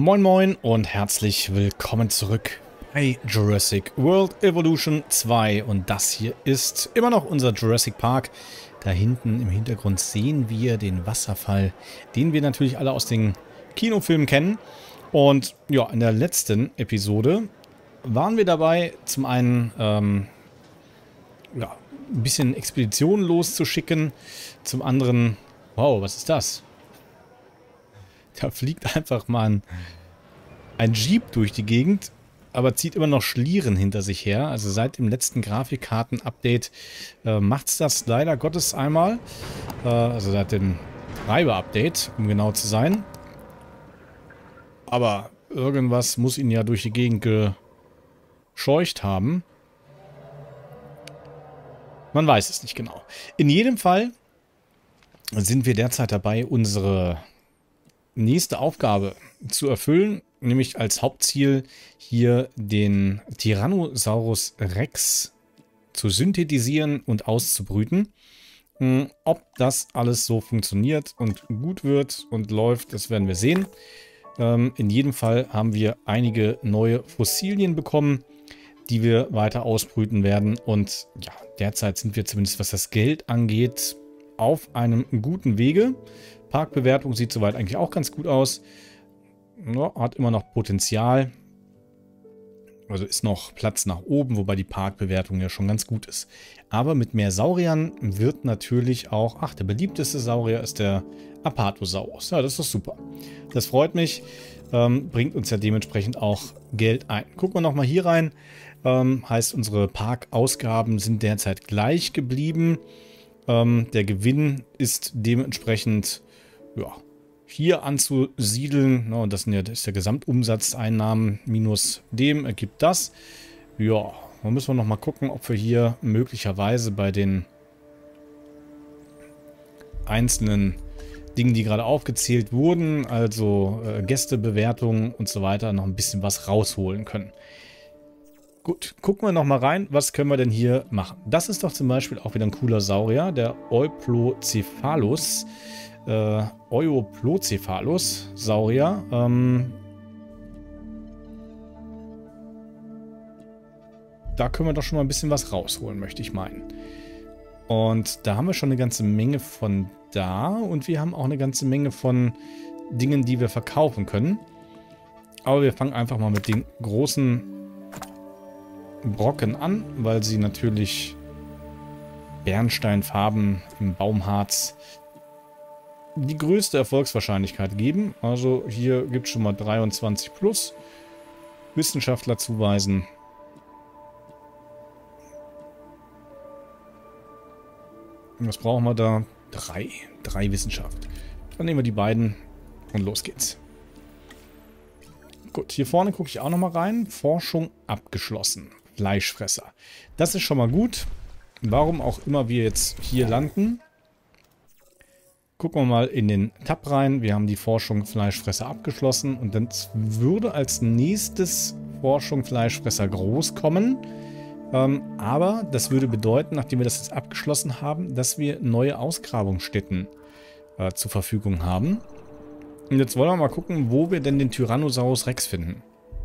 Moin Moin und herzlich willkommen zurück bei Jurassic World Evolution 2. Und das hier ist immer noch unser Jurassic Park. Da hinten im Hintergrund sehen wir den Wasserfall, den wir natürlich alle aus den Kinofilmen kennen. Und ja, in der letzten Episode waren wir dabei, zum einen ja, ein bisschen Expeditionen loszuschicken, zum anderen, wow, was ist das? Da fliegt einfach mal ein Jeep durch die Gegend, aber zieht immer noch Schlieren hinter sich her. Also seit dem letzten Grafikkarten-Update macht es das leider Gottes einmal. Also seit dem Treiber-Update, um genau zu sein. Aber irgendwas muss ihn ja durch die Gegend gescheucht haben. Man weiß es nicht genau. In jedem Fall sind wir derzeit dabei, unsere nächste Aufgabe zu erfüllen, nämlich als Hauptziel hier den Tyrannosaurus Rex zu synthetisieren und auszubrüten. Ob das alles so funktioniert und gut wird und läuft, das werden wir sehen. In jedem Fall haben wir einige neue Fossilien bekommen, die wir weiter ausbrüten werden. Und ja, derzeit sind wir zumindest, was das Geld angeht, auf einem guten Wege. Parkbewertung sieht soweit eigentlich auch ganz gut aus. Ja, hat immer noch Potenzial. Also ist noch Platz nach oben, wobei die Parkbewertung ja schon ganz gut ist. Aber mit mehr Sauriern wird natürlich auch... Ach, der beliebteste Saurier ist der Apatosaurus. Ja, das ist doch super. Das freut mich. Bringt uns ja dementsprechend auch Geld ein. Gucken wir nochmal hier rein. Heißt, unsere Parkausgaben sind derzeit gleich geblieben. Der Gewinn ist dementsprechend... ja, hier anzusiedeln. Und das ist der Gesamtumsatzeinnahmen minus dem ergibt das. Ja, dann müssen wir noch mal gucken, ob wir hier möglicherweise bei den einzelnen Dingen, die gerade aufgezählt wurden, also Gästebewertungen und so weiter, noch ein bisschen was rausholen können. Gut, gucken wir noch mal rein, was können wir denn hier machen? Das ist doch zum Beispiel auch wieder ein cooler Saurier, der Euplocephalus. Euplocephalus Saurier. Da können wir doch schon mal ein bisschen was rausholen, möchte ich meinen. Und da haben wir schon eine ganze Menge von da. Und wir haben auch eine ganze Menge von Dingen, die wir verkaufen können. Aber wir fangen einfach mal mit den großen Brocken an, weil sie natürlich Bernsteinfarben im Baumharz die größte Erfolgswahrscheinlichkeit geben. Also hier gibt es schon mal 23 plus. Wissenschaftler zuweisen. Was brauchen wir da? Drei Wissenschaft. Dann nehmen wir die beiden und los geht's. Gut, hier vorne gucke ich auch noch mal rein. Forschung abgeschlossen. Fleischfresser. Das ist schon mal gut. Warum auch immer wir jetzt hier landen. Gucken wir mal in den Tab rein. Wir haben die Forschung Fleischfresser abgeschlossen. Und dann würde als nächstes Forschung Fleischfresser groß kommen. Aber das würde bedeuten, nachdem wir das jetzt abgeschlossen haben, dass wir neue Ausgrabungsstätten zur Verfügung haben. Und jetzt wollen wir mal gucken, wo wir denn den Tyrannosaurus Rex finden.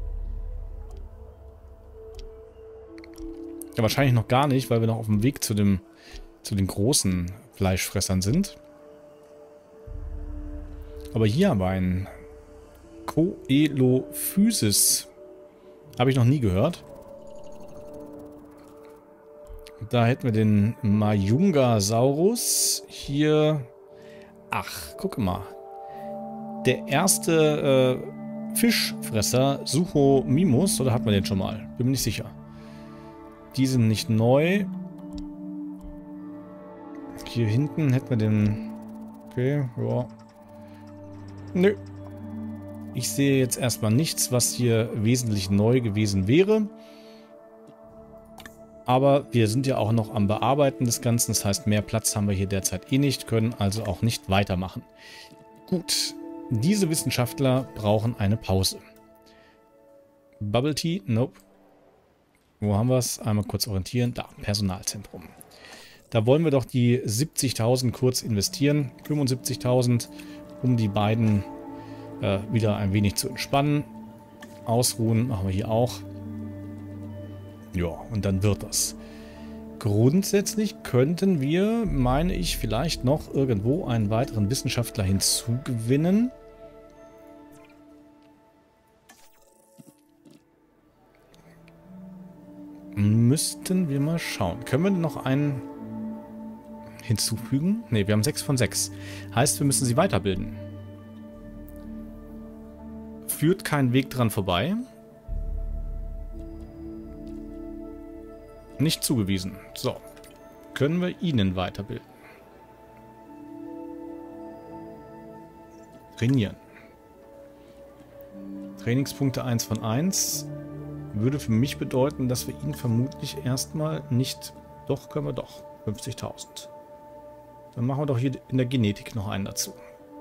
Ja, wahrscheinlich noch gar nicht, weil wir noch auf dem Weg zu den großen Fleischfressern sind. Aber hier haben wir einen Coelophysis. Habe ich noch nie gehört. Da hätten wir den Majungasaurus. Hier. Ach, guck mal. Der erste Fischfresser, Suchomimus. Oder hat man den schon mal? Bin mir nicht sicher. Die sind nicht neu. Hier hinten hätten wir den... Okay, ja. Nö. Ich sehe jetzt erstmal nichts, was hier wesentlich neu gewesen wäre. Aber wir sind ja auch noch am Bearbeiten des Ganzen. Das heißt, mehr Platz haben wir hier derzeit eh nicht, können also auch nicht weitermachen. Gut, diese Wissenschaftler brauchen eine Pause. Bubble Tea? Nope. Wo haben wir es? Einmal kurz orientieren. Da, Personalzentrum. Da wollen wir doch die 70.000 kurz investieren. 75.000, um die beiden wieder ein wenig zu entspannen. Ausruhen machen wir hier auch. Ja, und dann wird das. Grundsätzlich könnten wir, meine ich, vielleicht noch irgendwo einen weiteren Wissenschaftler hinzugewinnen. Müssten wir mal schauen. Können wir noch einen hinzufügen? Ne, wir haben 6 von 6. Heißt, wir müssen sie weiterbilden. Führt kein Weg dran vorbei. Nicht zugewiesen. So. Können wir Ihnen weiterbilden. Trainieren. Trainingspunkte 1 von 1. Würde für mich bedeuten, dass wir ihn vermutlich erstmal nicht... Doch, können wir doch. 50.000. Dann machen wir doch hier in der Genetik noch einen dazu.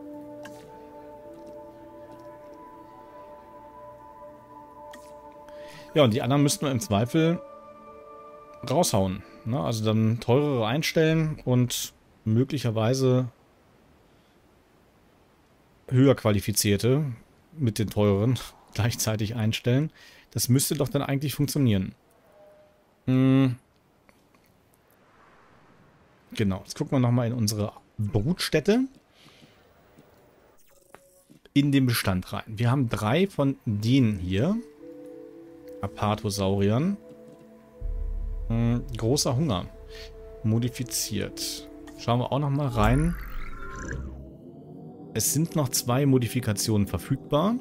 Ja, und die anderen müssten wir im Zweifel raushauen. Ne? Also dann teurere einstellen und möglicherweise höher qualifizierte mit den teuren gleichzeitig einstellen. Das müsste doch dann eigentlich funktionieren. Genau, jetzt gucken wir nochmal in unsere Brutstätte. In den Bestand rein. Wir haben 3 von denen hier. Apatosauriern. Großer Hunger. Modifiziert. Schauen wir auch nochmal rein. Es sind noch 2 Modifikationen verfügbar.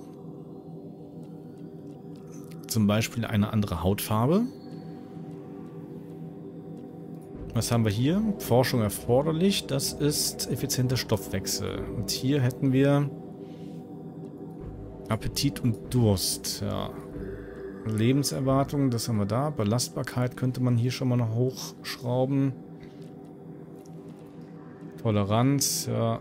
Zum Beispiel eine andere Hautfarbe. Was haben wir hier? Forschung erforderlich. Das ist effizienter Stoffwechsel. Und hier hätten wir Appetit und Durst. Ja. Lebenserwartung, das haben wir da. Belastbarkeit könnte man hier schon mal noch hochschrauben. Toleranz, ja.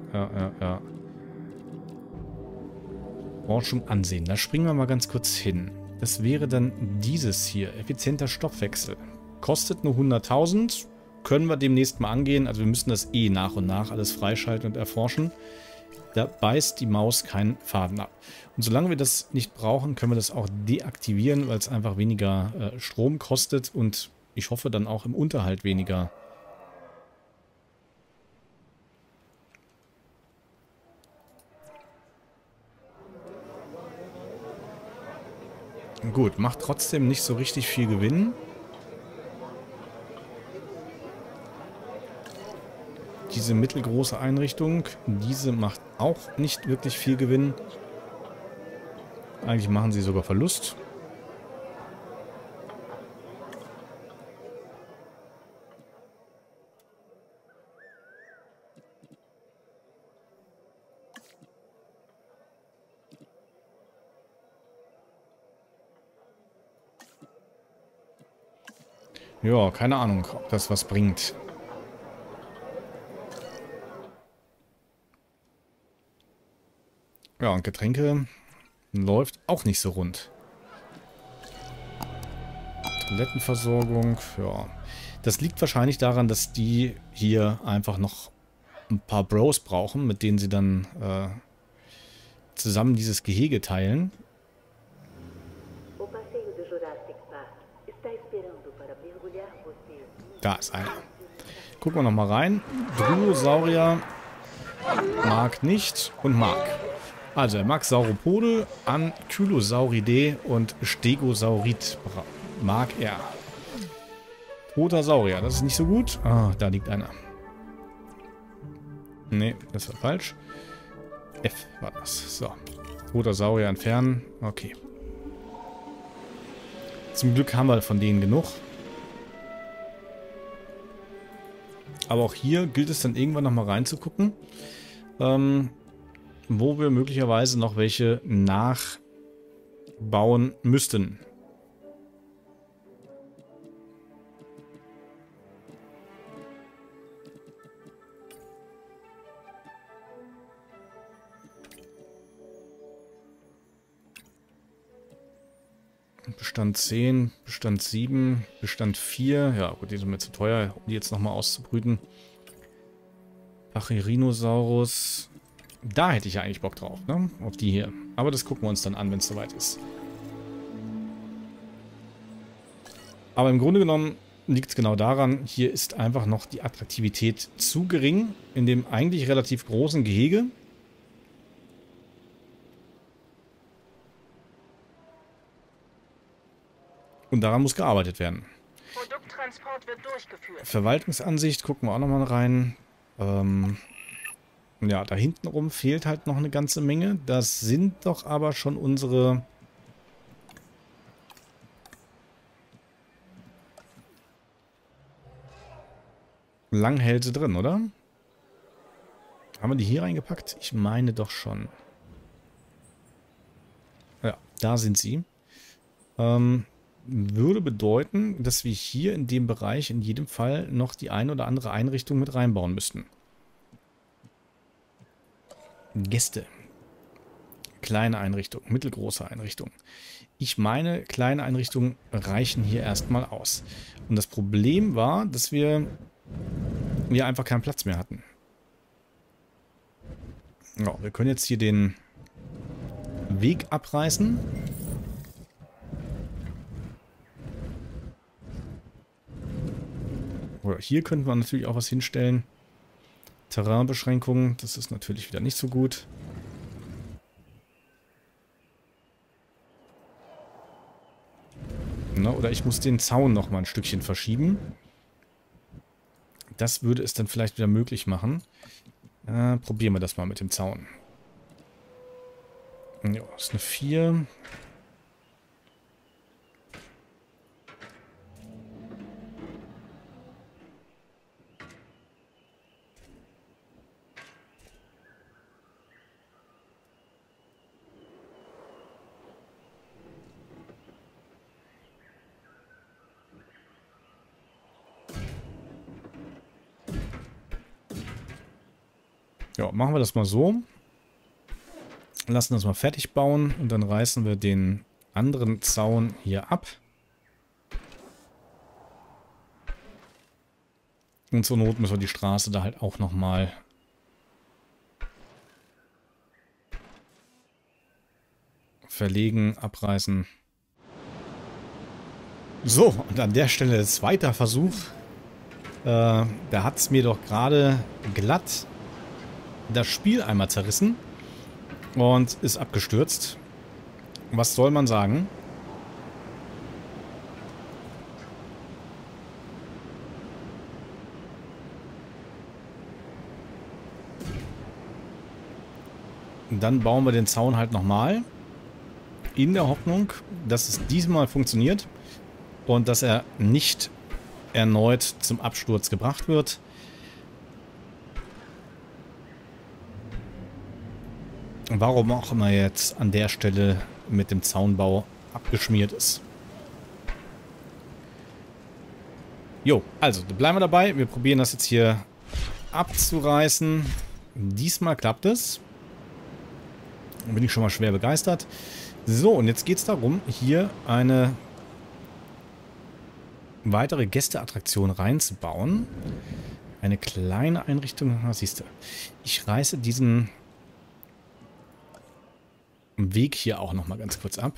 Forschung ansehen. Da springen wir mal ganz kurz hin. Das wäre dann dieses hier. Effizienter Stoffwechsel. Kostet nur 100.000. Können wir demnächst mal angehen. Also wir müssen das eh nach und nach alles freischalten und erforschen. Da beißt die Maus keinen Faden ab. Und solange wir das nicht brauchen, können wir das auch deaktivieren, weil es einfach weniger Strom kostet und ich hoffe dann auch im Unterhalt weniger. Gut, macht trotzdem nicht so richtig viel Gewinn. Diese mittelgroße Einrichtung, diese macht auch nicht wirklich viel Gewinn. Eigentlich machen sie sogar Verlust. Ja, keine Ahnung, ob das was bringt. Ja, und Getränke läuft auch nicht so rund. Toilettenversorgung, ja. Das liegt wahrscheinlich daran, dass die hier einfach noch ein paar Bros brauchen, mit denen sie dann zusammen dieses Gehege teilen. Da ist einer. Gucken wir nochmal rein. Bryosaurier mag nicht und mag. Also er mag Sauropode, Ankylosauridae und Stegosaurid mag er. Toter Saurier, das ist nicht so gut. Ah, da liegt einer. Ne, das war falsch. F war das. So. Toter Saurier entfernen. Okay. Zum Glück haben wir von denen genug. Aber auch hier gilt es dann irgendwann nochmal reinzugucken, wo wir möglicherweise noch welche nachbauen müssten. Bestand 10, Bestand 7, Bestand 4. Ja, gut, die sind mir zu teuer, um die jetzt nochmal auszubrüten. Pachyrhinosaurus. Da hätte ich ja eigentlich Bock drauf, ne? Auf die hier. Aber das gucken wir uns dann an, wenn es soweit ist. Aber im Grunde genommen liegt es genau daran, hier ist einfach noch die Attraktivität zu gering in dem eigentlich relativ großen Gehege. Und daran muss gearbeitet werden. Produkttransport wird durchgeführt. Verwaltungsansicht, gucken wir auch nochmal rein. Ja, da hinten rum fehlt halt noch eine ganze Menge. Das sind doch aber schon unsere Langhälse drin, oder? Haben wir die hier reingepackt? Ich meine doch schon. Ja, da sind sie. Würde bedeuten, dass wir hier in dem Bereich in jedem Fall noch die eine oder andere Einrichtung mit reinbauen müssten. Gäste. Kleine Einrichtung, mittelgroße Einrichtung. Ich meine, kleine Einrichtungen reichen hier erstmal aus. Und das Problem war, dass wir hier einfach keinen Platz mehr hatten. Ja, wir können jetzt hier den Weg abreißen. Oder hier könnten wir natürlich auch was hinstellen. Terrainbeschränkungen, das ist natürlich wieder nicht so gut. Na, oder ich muss den Zaun noch mal ein Stückchen verschieben. Das würde es dann vielleicht wieder möglich machen. Probieren wir das mal mit dem Zaun. Ja, das ist eine 4. Ja, machen wir das mal so. Lassen das mal fertig bauen und dann reißen wir den anderen Zaun hier ab. Und zur Not müssen wir die Straße da halt auch nochmal verlegen, abreißen. So, und an der Stelle zweiter Versuch. Da hat es mir doch gerade glatt das Spiel einmal zerrissen und ist abgestürzt. Was soll man sagen? Dann bauen wir den Zaun halt nochmal. In der Hoffnung, dass es diesmal funktioniert und dass er nicht erneut zum Absturz gebracht wird. Warum auch immer jetzt an der Stelle mit dem Zaunbau abgeschmiert ist. Jo, also bleiben wir dabei. Wir probieren das jetzt hier abzureißen. Diesmal klappt es. Da bin ich schon mal schwer begeistert. So, und jetzt geht es darum, hier eine weitere Gästeattraktion reinzubauen. Eine kleine Einrichtung. Ah, siehst du. Ich reiße diesen Weg hier auch nochmal ganz kurz ab.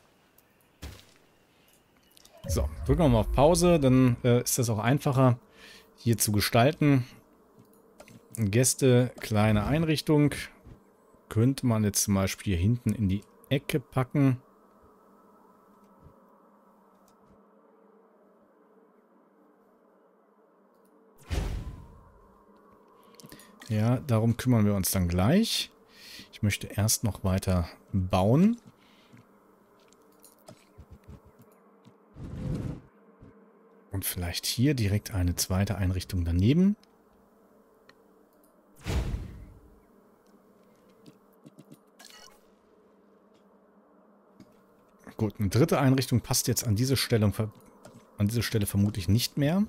So, drücken wir mal auf Pause, dann ist das auch einfacher hier zu gestalten. Gäste, kleine Einrichtung. Könnte man jetzt zum Beispiel hier hinten in die Ecke packen. Ja, darum kümmern wir uns dann gleich. Ich möchte erst noch weiter bauen. Und vielleicht hier direkt eine zweite Einrichtung daneben. Gut, eine dritte Einrichtung passt jetzt an diese Stelle vermutlich nicht mehr.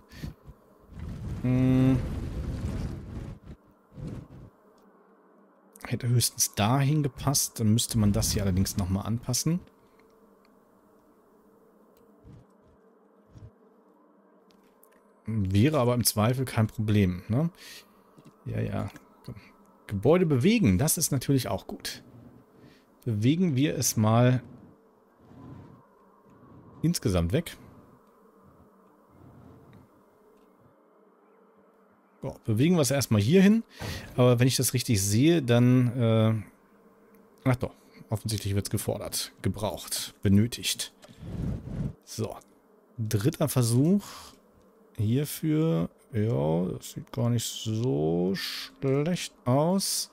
Hätte höchstens dahin gepasst. Dann müsste man das hier allerdings nochmal anpassen. Wäre aber im Zweifel kein Problem, ne? Ja, ja. Komm. Gebäude bewegen, das ist natürlich auch gut. Bewegen wir es mal insgesamt weg. So, bewegen wir es erstmal hier hin. Aber wenn ich das richtig sehe, dann... ach doch, offensichtlich wird es gefordert, gebraucht, benötigt. So, dritter Versuch. Hierfür, ja, das sieht gar nicht so schlecht aus.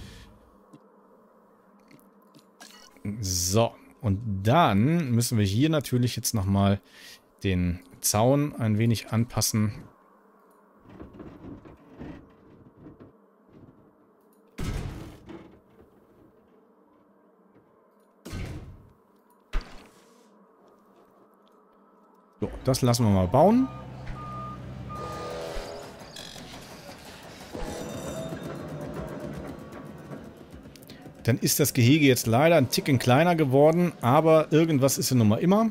So, und dann müssen wir hier natürlich jetzt nochmal den Zaun ein wenig anpassen. So, das lassen wir mal bauen. Dann ist das Gehege jetzt leider ein Ticken kleiner geworden, aber irgendwas ist ja nun mal immer.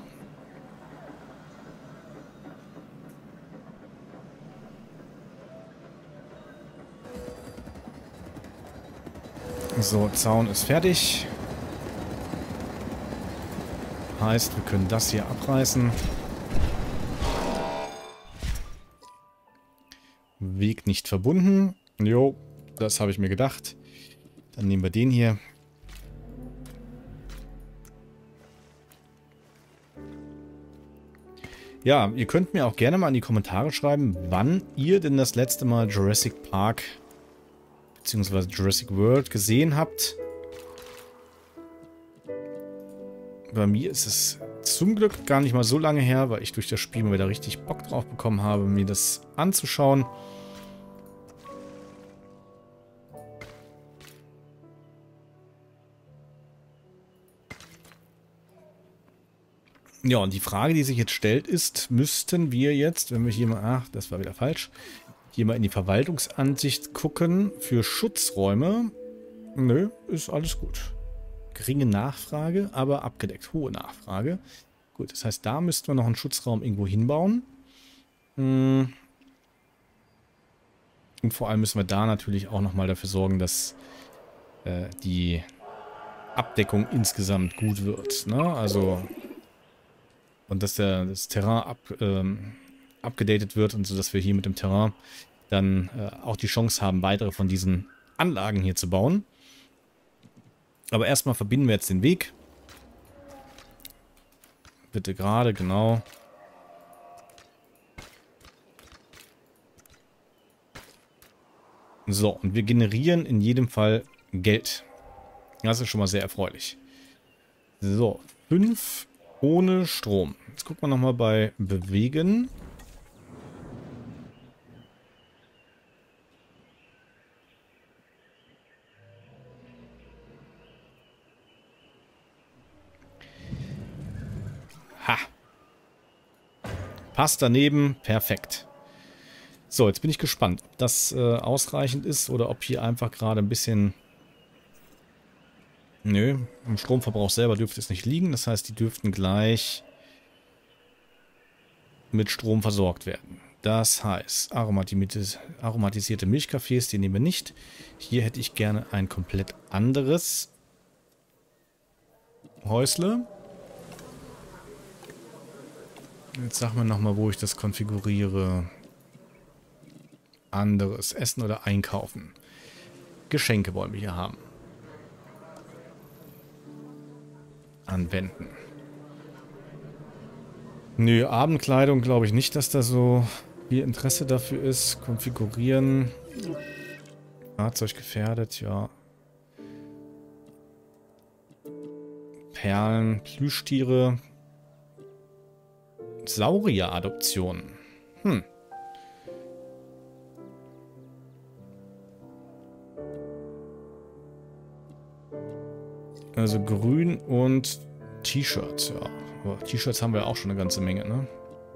So, Zaun ist fertig. Heißt, wir können das hier abreißen. Weg nicht verbunden. Jo, das habe ich mir gedacht. Dann nehmen wir den hier. Ja, ihr könnt mir auch gerne mal in die Kommentare schreiben, wann ihr denn das letzte Mal Jurassic Park bzw. Jurassic World gesehen habt. Bei mir ist es zum Glück gar nicht mal so lange her, weil ich durch das Spiel mal wieder richtig Bock drauf bekommen habe, mir das anzuschauen. Ja, und die Frage, die sich jetzt stellt, ist, müssten wir jetzt, wenn wir hier mal, ach, das war wieder falsch, hier mal in die Verwaltungsansicht gucken, für Schutzräume, nö, ist alles gut. Geringe Nachfrage, aber abgedeckt, hohe Nachfrage. Gut, das heißt, da müssten wir noch einen Schutzraum irgendwo hinbauen. Und vor allem müssen wir da natürlich auch nochmal dafür sorgen, dass die Abdeckung insgesamt gut wird, ne? Also... Und dass das Terrain abgedatet wird und so, dass wir hier mit dem Terrain dann auch die Chance haben, weitere von diesen Anlagen hier zu bauen. Aber erstmal verbinden wir jetzt den Weg. Bitte gerade, genau. So, und wir generieren in jedem Fall Geld. Das ist schon mal sehr erfreulich. So, 5 ohne Strom. Jetzt gucken wir nochmal bei Bewegen. Ha! Passt daneben. Perfekt. So, jetzt bin ich gespannt, ob das ausreichend ist oder ob hier einfach gerade ein bisschen... Nö, im Stromverbrauch selber dürfte es nicht liegen. Das heißt, die dürften gleich mit Strom versorgt werden. Das heißt, aromatisierte Milchkaffees, die nehmen wir nicht. Hier hätte ich gerne ein komplett anderes Häusle. Jetzt sag mir nochmal, wo ich das konfiguriere. Anderes, Essen oder Einkaufen. Geschenke wollen wir hier haben. Anwenden. Nö, Abendkleidung glaube ich nicht, dass da so viel Interesse dafür ist. Konfigurieren. Fahrzeug gefährdet, ja. Perlen, Plüschtiere. Saurier-Adoption. Also grün und T-Shirts, ja. Aber T-Shirts haben wir auch schon eine ganze Menge, ne?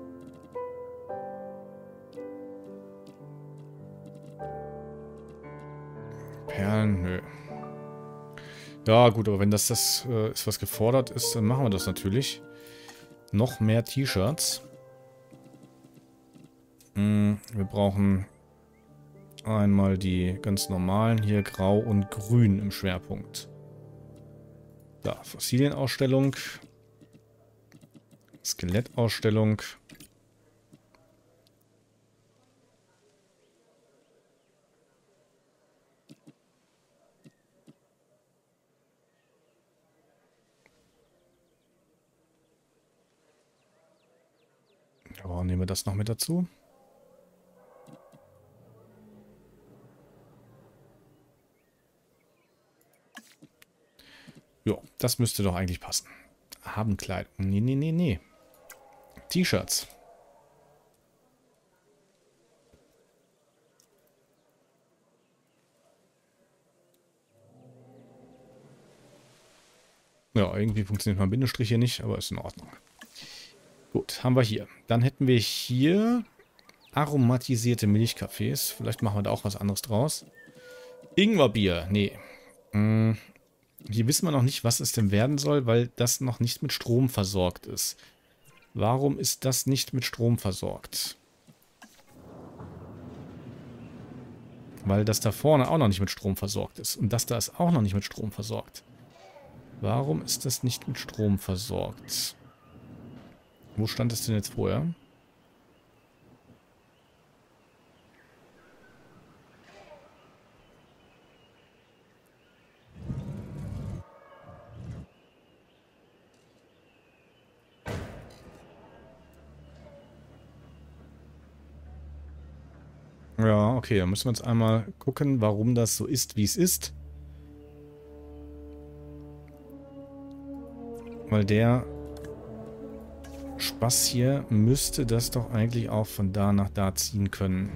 Perlen, nö. Ja, gut, aber wenn das ist, was gefordert ist, dann machen wir das natürlich. Noch mehr T-Shirts. Wir brauchen Einmal die ganz normalen, hier grau und grün im Schwerpunkt. Da, Fossilienausstellung. Skelettausstellung. Aber nehmen wir das noch mit dazu. Jo, das müsste doch eigentlich passen. Abendkleidung. Nee, nee, nee, nee. T-Shirts. Ja, irgendwie funktioniert mein Bindestrich hier nicht, aber ist in Ordnung. Gut, haben wir hier. Dann hätten wir hier aromatisierte Milchkaffees. Vielleicht machen wir da auch was anderes draus. Ingwerbier. Nee. Hier wissen wir noch nicht, was es denn werden soll, weil das noch nicht mit Strom versorgt ist. Warum ist das nicht mit Strom versorgt? Weil das da vorne auch noch nicht mit Strom versorgt ist. Und das da ist auch noch nicht mit Strom versorgt. Warum ist das nicht mit Strom versorgt? Wo stand es denn jetzt vorher? Ja, okay, dann müssen wir jetzt einmal gucken, warum das so ist, wie es ist. Weil der Spaß hier müsste das doch eigentlich auch von da nach da ziehen können.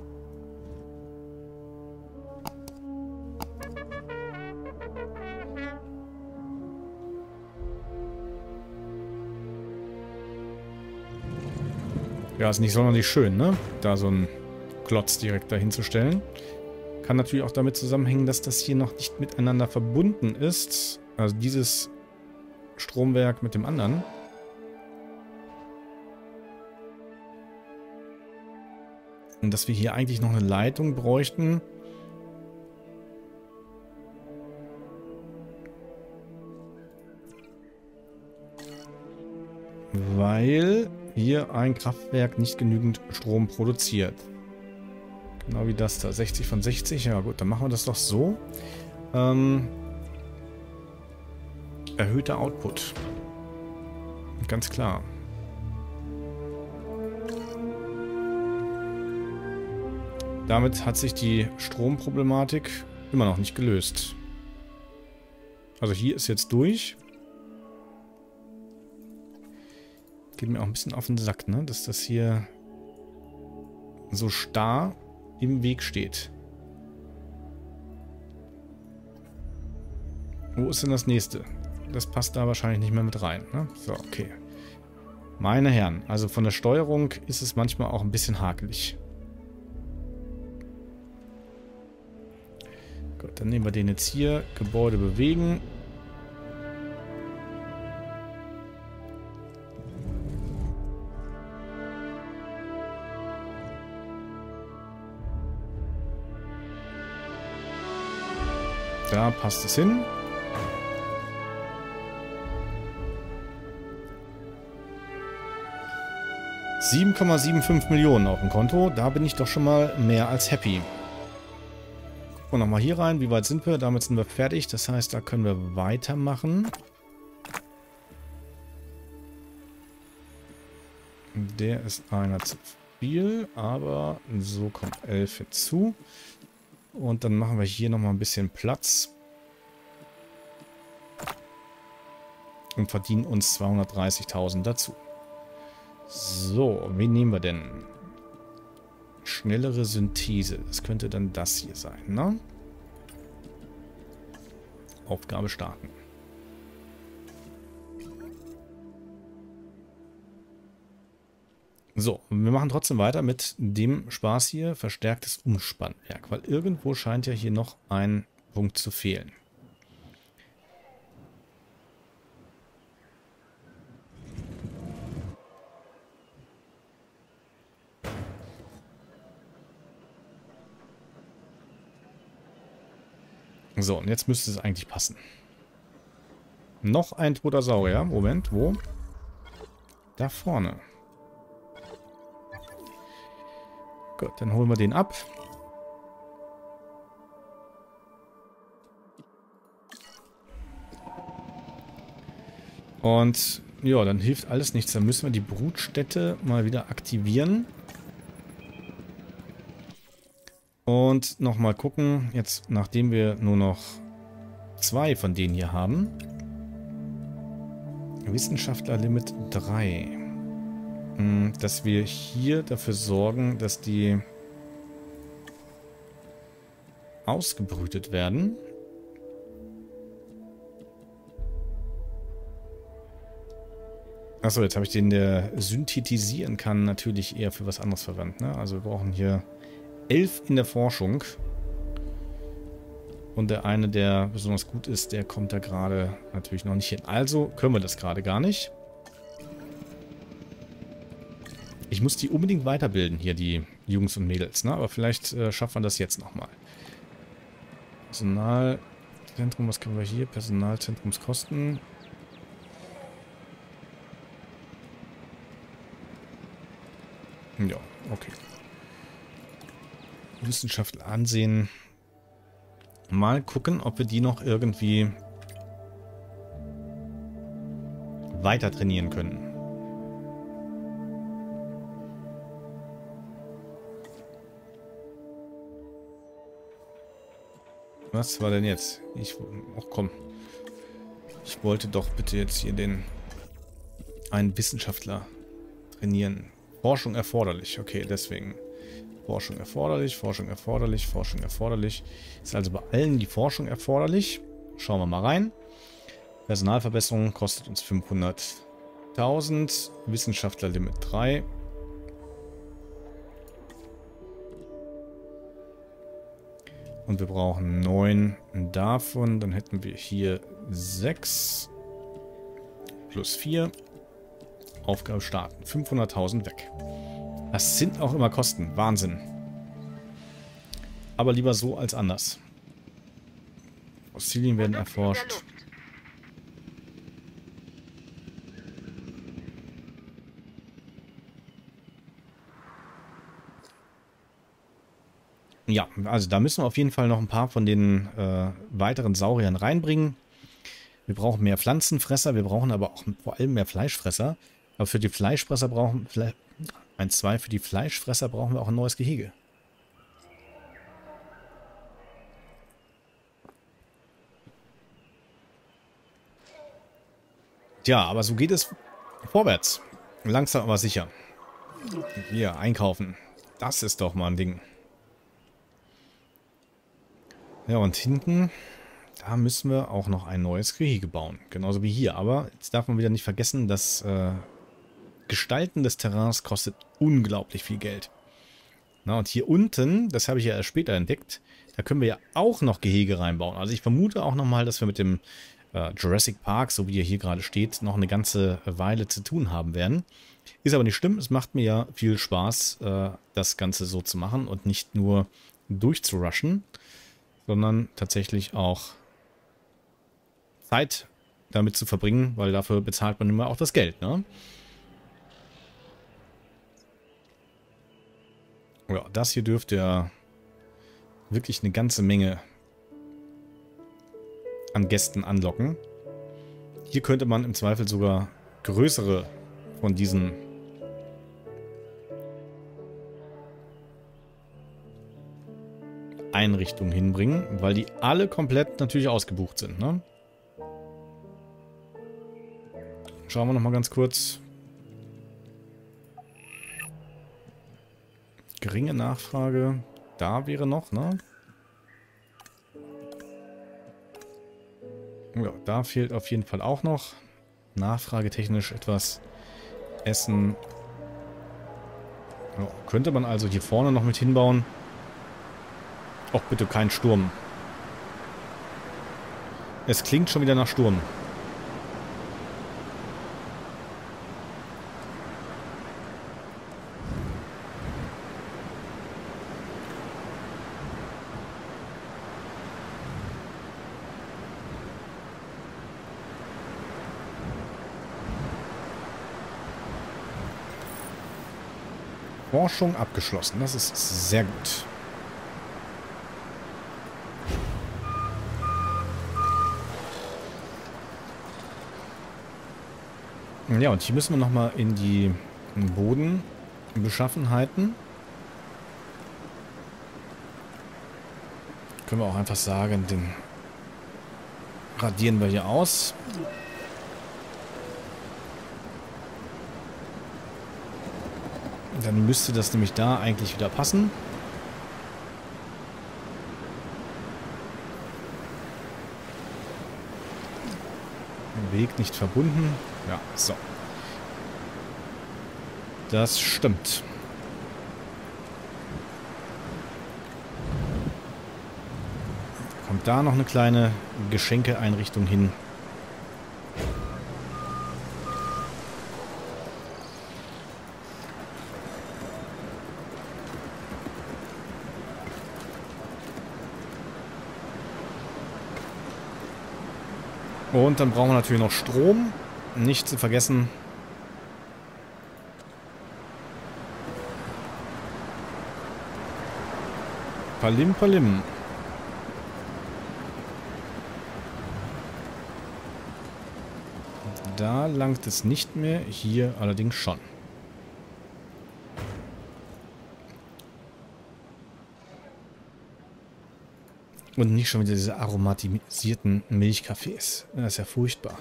Ja, ist nicht sonderlich schön, ne? Da so ein Klotz direkt dahin zu stellen. Kann natürlich auch damit zusammenhängen, dass das hier noch nicht miteinander verbunden ist. Also dieses Stromwerk mit dem anderen. Und dass wir hier eigentlich noch eine Leitung bräuchten. Weil hier ein Kraftwerk nicht genügend Strom produziert. Genau wie das da. 60 von 60. Ja gut, dann machen wir das doch so. Erhöhter Output. Ganz klar. Damit hat sich die Stromproblematik immer noch nicht gelöst. Also hier ist jetzt durch. Geht mir auch ein bisschen auf den Sack, ne? Dass das hier so starr im Weg steht. Wo ist denn das nächste? Das passt da wahrscheinlich nicht mehr mit rein, ne? So, okay. Meine Herren, also von der Steuerung ist es manchmal auch ein bisschen hakelig. Gut, dann nehmen wir den jetzt hier. Gebäude bewegen. Da passt es hin. $7,75 Millionen auf dem Konto. Da bin ich doch schon mal mehr als happy. Gucken wir nochmal hier rein. Wie weit sind wir? Damit sind wir fertig. Das heißt, da können wir weitermachen. Der ist einer zu viel, aber so kommt 11 hinzu. Und dann machen wir hier nochmal ein bisschen Platz. Und verdienen uns 230.000 dazu. So, wen nehmen wir denn? Schnellere Synthese. Das könnte dann das hier sein, ne? Aufgabe starten. So, wir machen trotzdem weiter mit dem Spaß hier. Verstärktes Umspannwerk. Weil irgendwo scheint ja hier noch ein Punkt zu fehlen. So, und jetzt müsste es eigentlich passen. Noch ein toter Saurier. Moment, wo? Da vorne. Gut, dann holen wir den ab. Und ja, dann hilft alles nichts. Dann müssen wir die Brutstätte mal wieder aktivieren. Und nochmal gucken, jetzt nachdem wir nur noch 2 von denen hier haben. Wissenschaftler Limit 3. Dass wir hier dafür sorgen, dass die ausgebrütet werden. Achso, jetzt habe ich den, der synthetisieren kann, natürlich eher für was anderes verwandt. Ne? Also wir brauchen hier 11 in der Forschung. Und der eine, der besonders gut ist, der kommt da gerade natürlich noch nicht hin. Also können wir das gerade gar nicht. Ich muss die unbedingt weiterbilden, hier die Jungs und Mädels. Ne? Aber vielleicht schaffen wir das jetzt nochmal. Personalzentrum, was können wir hier? Personalzentrumskosten. Ja, okay. Wissenschaftler ansehen. Mal gucken, ob wir die noch irgendwie weiter trainieren können. Was war denn jetzt? Ach komm. Ich wollte doch bitte jetzt hier einen Wissenschaftler trainieren. Forschung erforderlich. Okay, deswegen. Forschung erforderlich, Forschung erforderlich, Forschung erforderlich. Ist also bei allen die Forschung erforderlich. Schauen wir mal rein. Personalverbesserung kostet uns 500.000. Wissenschaftler Limit 3. Und wir brauchen 9 davon. Dann hätten wir hier 6 plus 4. Aufgabe starten. 500.000 weg. Das sind auch immer Kosten. Wahnsinn. Aber lieber so als anders. Fossilien werden erforscht. Ja, also da müssen wir auf jeden Fall noch ein paar von den weiteren Sauriern reinbringen. Wir brauchen mehr Pflanzenfresser, wir brauchen aber auch vor allem mehr Fleischfresser. Aber für die Fleischfresser brauchen wir... für die Fleischfresser brauchen wir auch ein neues Gehege. Tja, aber so geht es vorwärts. Langsam aber sicher. Hier, einkaufen. Das ist doch mal ein Ding. Ja, und hinten, da müssen wir auch noch ein neues Gehege bauen. Genauso wie hier. Aber jetzt darf man wieder nicht vergessen, dass Gestalten des Terrains kostet unglaublich viel Geld. Na, und hier unten, das habe ich ja erst später entdeckt, da können wir ja auch noch Gehege reinbauen. Also ich vermute auch nochmal, dass wir mit dem Jurassic Park, so wie er hier gerade steht, noch eine ganze Weile zu tun haben werden. Ist aber nicht schlimm, es macht mir ja viel Spaß, das Ganze so zu machen und nicht nur durchzurushen, sondern tatsächlich auch Zeit damit zu verbringen, weil dafür bezahlt man immer auch das Geld, ne? Ja, das hier dürfte ja wirklich eine ganze Menge an Gästen anlocken. Hier könnte man im Zweifel sogar größere von diesen Einrichtungen hinbringen, weil die alle komplett natürlich ausgebucht sind, ne? Schauen wir noch mal ganz kurz. Geringe Nachfrage. Da wäre noch, ne? Ja, da fehlt auf jeden Fall auch noch nachfragetechnisch etwas Essen. Ja, könnte man also hier vorne noch mit hinbauen. Och, bitte kein Sturm. Es klingt schon wieder nach Sturm. Forschung abgeschlossen. Das ist sehr gut. Ja, und hier müssen wir nochmal in die Bodenbeschaffenheiten. Können wir auch einfach sagen, den radieren wir hier aus. Dann müsste das nämlich da eigentlich wieder passen. Weg nicht verbunden. Ja, so. Das stimmt. Kommt da noch eine kleine Geschenkeeinrichtung hin. Und dann brauchen wir natürlich noch Strom. Nicht zu vergessen. Palim, palim. Da langt es nicht mehr. Hier allerdings schon. Und nicht schon wieder diese aromatisierten Milchkaffees. Das ist ja furchtbar.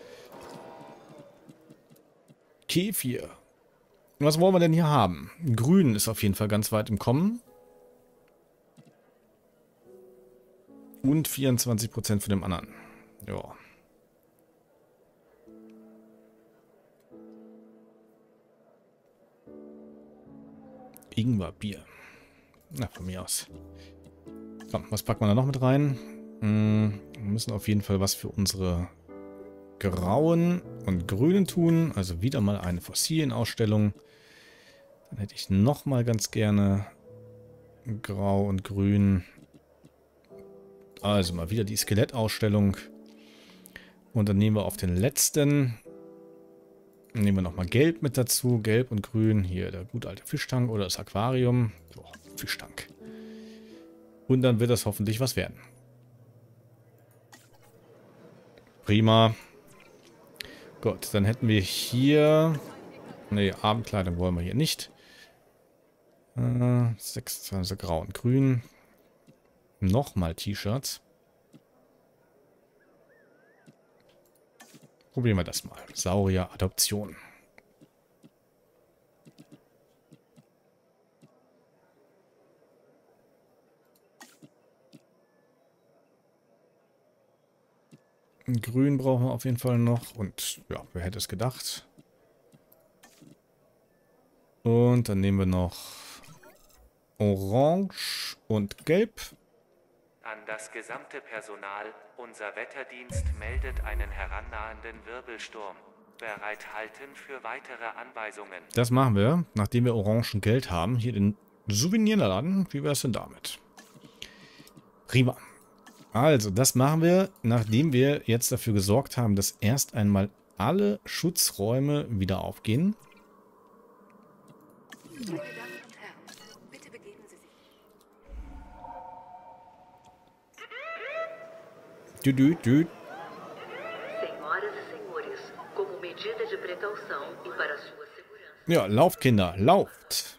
Kefir. Was wollen wir denn hier haben? Grün ist auf jeden Fall ganz weit im Kommen. Und 24% von dem anderen. Ja. Ingwerbier. Na, von mir aus. So, was packt man da noch mit rein? Wir müssen auf jeden Fall was für unsere grauen und grünen tun. Also wieder mal eine Fossilienausstellung. Dann hätte ich noch mal ganz gerne grau und grün. Also mal wieder die Skelettausstellung. Und dann nehmen wir auf den letzten, nehmen wir nochmal gelb mit dazu. Gelb und grün. Hier der gut alte Fischtank oder das Aquarium. Boah, Fischtank. Und dann wird das hoffentlich was werden. Prima. Gut, dann hätten wir hier... Ne, Abendkleidung wollen wir hier nicht. 26 grau und grün. Nochmal T-Shirts. Probieren wir das mal. Saurier-Adoption. Grün brauchen wir auf jeden Fall noch. Und ja, wer hätte es gedacht? Und dann nehmen wir noch Orange und Gelb. An das gesamte Personal, unser Wetterdienst meldet einen herannahenden Wirbelsturm. Bereithalten für weitere Anweisungen. Das machen wir, nachdem wir Orange und Geld haben. Hier den Souvenirladen. Wie wäre es denn damit? Prima. Also, das machen wir, nachdem wir jetzt dafür gesorgt haben, dass erst einmal alle Schutzräume wieder aufgehen. Meine Damen und Herren, bitte begeben Sie sich. Dü. Senhoras e senhores, como medida de precaução e para sua segurança. Ja, lauft, Kinder, lauft.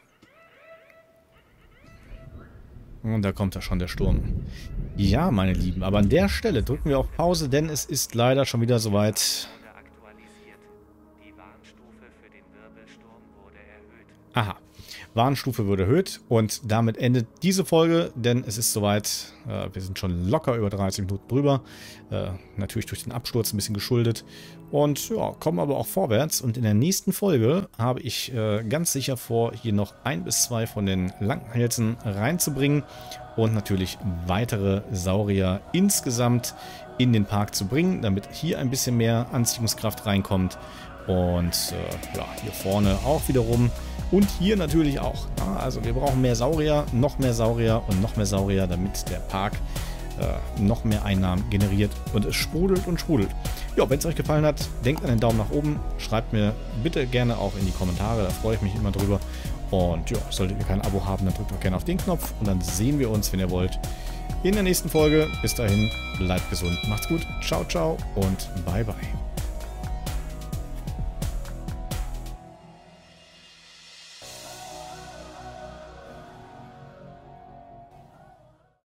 Und da kommt ja schon der Sturm. Ja, meine Lieben, aber an der Stelle drücken wir auf Pause, denn es ist leider schon wieder soweit. Die Warnstufe für den Wirbelsturm wurde erhöht. Aha, Warnstufe wurde erhöht und damit endet diese Folge, denn es ist soweit. Wir sind schon locker über 30 Minuten drüber. Natürlich durch den Absturz ein bisschen geschuldet. Und ja, kommen aber auch vorwärts. Und in der nächsten Folge habe ich ganz sicher vor, hier noch 1 bis 2 von den Langhälsen reinzubringen. Und natürlich weitere Saurier insgesamt in den Park zu bringen, damit hier ein bisschen mehr Anziehungskraft reinkommt. Und ja, hier vorne auch wiederum. Und hier natürlich auch. Ja, also wir brauchen mehr Saurier und noch mehr Saurier, damit der Park noch mehr Einnahmen generiert. Und es sprudelt und sprudelt. Ja, wenn es euch gefallen hat, denkt an den Daumen nach oben. Schreibt mir bitte gerne auch in die Kommentare, da freue ich mich immer drüber. Und ja, solltet ihr kein Abo haben, dann drückt doch gerne auf den Knopf. Und dann sehen wir uns, wenn ihr wollt, in der nächsten Folge. Bis dahin, bleibt gesund, macht's gut, ciao, ciao und bye, bye.